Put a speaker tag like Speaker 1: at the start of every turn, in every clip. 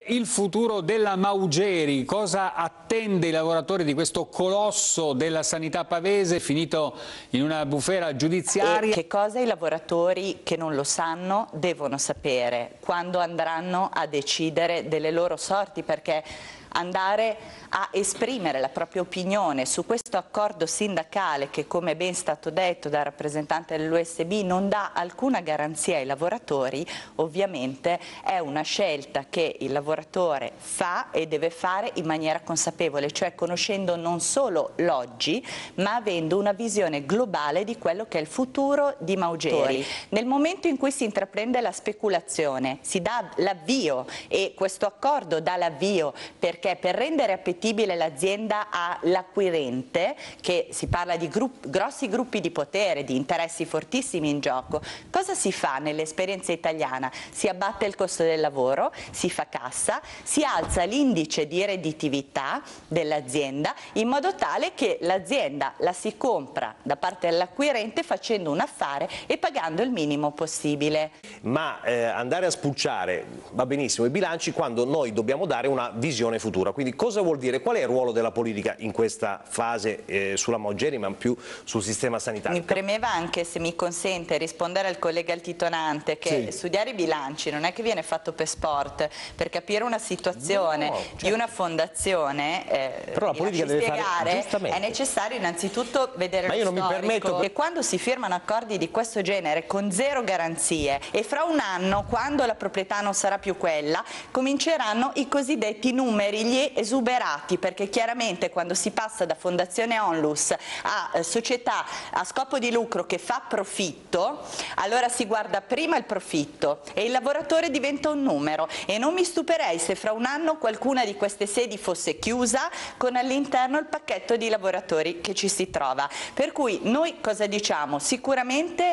Speaker 1: il futuro della Maugeri? Cosa attende i lavoratori di questo colosso della sanità pavese finito in una bufera giudiziaria?
Speaker 2: E che cosa i lavoratori che non lo sanno devono sapere quando andranno a decidere delle loro sorti? Perché andare a esprimere la propria opinione su questo accordo sindacale che, come ben stato detto dal rappresentante dell'USB, non dà alcuna garanzia ai lavoratori, ovviamente è una scelta che il lavoratore fa e deve fare in maniera consapevole, cioè conoscendo non solo l'oggi ma avendo una visione globale di quello che è il futuro di Maugeri. Nel momento in cui si intraprende la speculazione, si dà l'avvio, e questo accordo dà l'avvio perché per rendere appetibile l'azienda all'acquirente, che si parla di grossi gruppi di potere, di interessi fortissimi in gioco, cosa si fa nell'esperienza italiana? Si abbatte il costo del lavoro, si fa cassa, si alza l'indice di redditività dell'azienda in modo tale che l'azienda la si compra da parte dell'acquirente facendo un affare e pagando il minimo possibile.
Speaker 3: Ma andare a spulciare va benissimo i bilanci quando noi dobbiamo dare una visione futura. Quindi cosa vuol dire? Qual è il ruolo della politica in questa fase sulla Maugeri ma più sul sistema sanitario?
Speaker 2: Mi premeva anche, se mi consente, rispondere al collega Altitonante che
Speaker 3: sì,
Speaker 2: studiare i bilanci non è che viene fatto per sport, per capire una situazione di una fondazione,
Speaker 3: però la politica deve
Speaker 2: spiegare,
Speaker 3: fare,
Speaker 2: è necessario innanzitutto vedere
Speaker 3: ma
Speaker 2: lo
Speaker 3: io non
Speaker 2: storico.
Speaker 3: mi permetto...
Speaker 2: E quando si firmano accordi di questo genere con zero garanzie e fra un anno, quando la proprietà non sarà più quella, cominceranno i cosiddetti numeri, gli esuberati, perché chiaramente quando si passa da Fondazione Onlus a società a scopo di lucro che fa profitto, allora si guarda prima il profitto e il lavoratore diventa un numero, e non mi stupirei se fra un anno qualcuna di queste sedi fosse chiusa con all'interno il pacchetto di lavoratori che ci si trova. Per cui noi cosa diciamo? Sicuramente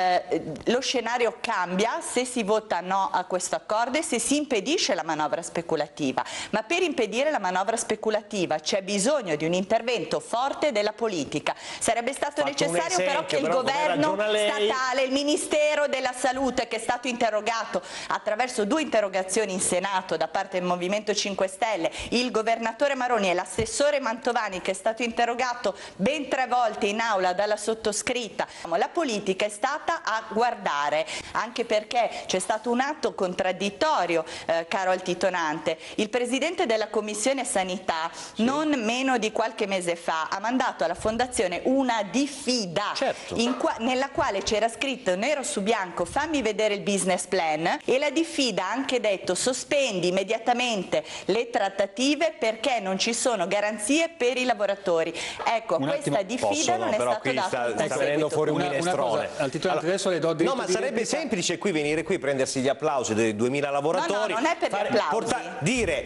Speaker 2: lo scenario cambia se si vota no a questo accordo e se si impedisce la manovra speculativa, ma per impedire la manovra speculativa c'è bisogno di un intervento forte della politica. Sarebbe stato necessario però che il governo statale, il Ministero della Salute, che è stato interrogato attraverso 2 interrogazioni in Senato da parte del Movimento 5 Stelle, il governatore Maroni e l'assessore Mantovani, che è stato interrogato ben 3 volte in aula dalla sottoscritta, la politica è stata a guardare, anche perché c'è stato un atto contraddittorio, caro Altitonante. Il Presidente della Commissione Sanità, non meno di qualche mese fa, ha mandato alla Fondazione una diffida nella quale c'era scritto nero su bianco fammi vedere il business plan, e la diffida ha anche detto sospendi immediatamente le trattative perché non ci sono garanzie per i lavoratori. Ecco, questa diffida non è stato dato.
Speaker 3: Sta venendo fuori un minestrone.
Speaker 1: Adesso le do
Speaker 3: no, ma sarebbe semplice venire qui, prendersi gli applausi dei 2000 lavoratori,
Speaker 2: no, non è per gli applausi.
Speaker 3: dire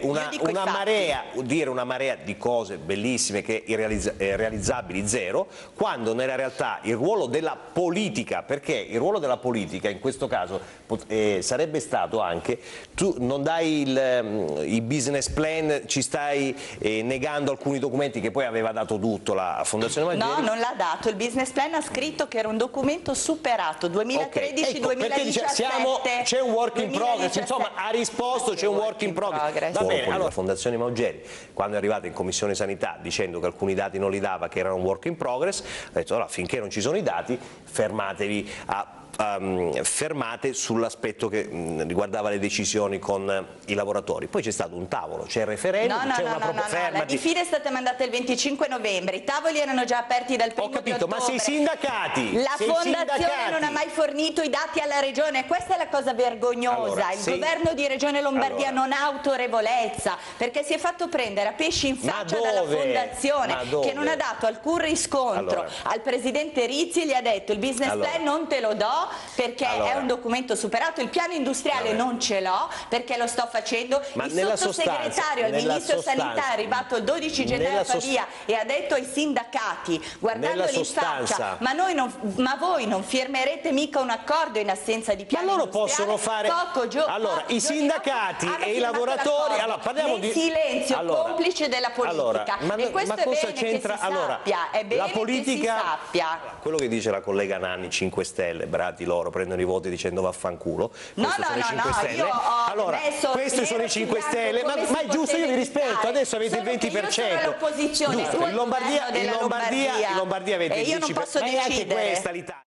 Speaker 3: una marea di cose bellissime che realizzabili zero, quando nella realtà il ruolo della politica, perché il ruolo della politica in questo caso sarebbe stato anche, tu non dai i business plan, ci stai negando alcuni documenti che poi aveva dato tutto la Fondazione Maugeri.
Speaker 2: No, non l'ha dato, il business plan ha scritto che era un documento superato 2013-2017.
Speaker 3: C'è un work in progress, insomma ha risposto, c'è un work in progress. Va bene, allora la Fondazione Maugeri, quando è arrivata in Commissione Sanità dicendo che alcuni dati non li dava, che erano un work in progress, ha detto allora finché non ci sono i dati fermatevi fermate sull'aspetto che riguardava le decisioni con i lavoratori. Poi c'è stato un tavolo, c'è il referendum,
Speaker 2: la diffida è stata mandata il 25 novembre, i tavoli erano già aperti dal 1°
Speaker 3: Ho capito,
Speaker 2: ottobre.
Speaker 3: ma se i sindacati...
Speaker 2: La Fondazione non ha mai fornito i dati alla Regione, questa è la cosa vergognosa.
Speaker 3: Allora,
Speaker 2: il governo di Regione Lombardia non ha autorevolezza, perché si è fatto prendere a pesci in faccia dalla Fondazione, che non ha dato alcun riscontro al presidente Rizzi, e gli ha detto il business plan non te lo do perché è un documento superato, il piano industriale non ce l'ho perché lo sto facendo. Il sottosegretario al ministro sanità è arrivato il 12 gennaio a Pavia e ha detto ai sindacati, guardandoli in faccia, ma voi non firmerete mica un accordo in assenza di piano industriale.
Speaker 3: Ma loro possono fare... Allora, i sindacati e i lavoratori... Parliamo di
Speaker 2: silenzio complice della politica. E questo è bene che si sappia, è bene che si sappia.
Speaker 3: Quello che dice la collega Nanni, 5 Stelle, infatti loro prendono i voti dicendo vaffanculo.
Speaker 2: No,
Speaker 3: Questi sono i 5 Stelle. Allora, questi sono i 5 Stelle, ma è giusto, io vi rispetto, adesso avete il 20%.
Speaker 2: Giusto,
Speaker 3: in Lombardia avete il 10%, ma è anche questa l'Italia.